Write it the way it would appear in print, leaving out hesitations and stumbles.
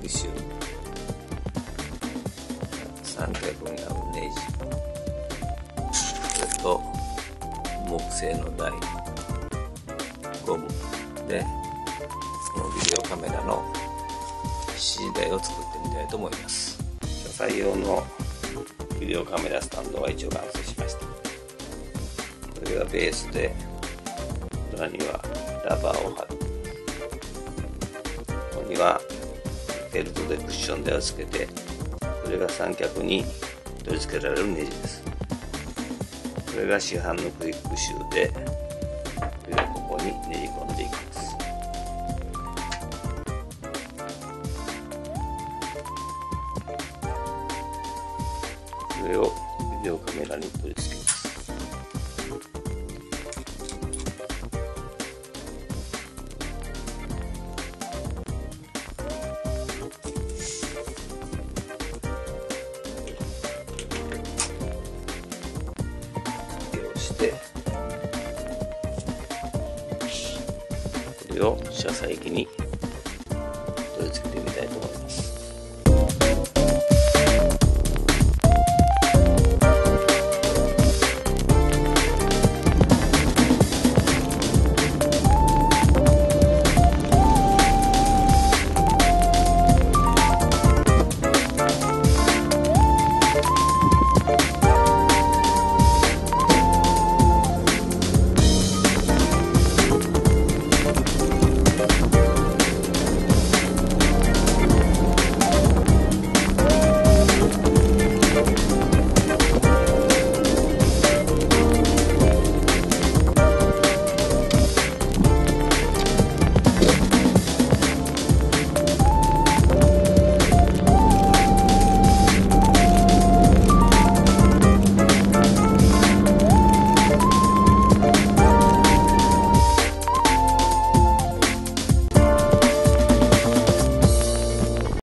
クシュ、三脚に合うネジ、それと木製の台、ゴムでこのビデオカメラの C 台を作ってみたいと思います。車載用のビデオカメラスタンドは一応完成しました。これがベースで、裏にはラバーを貼る。ここにはフェルトでクッション台をつけて、これが三脚に取り付けられるネジです。これが市販のクイックシューで、これをここにねじ込んでいきます。これをビデオカメラに取り付けます。これを車載機に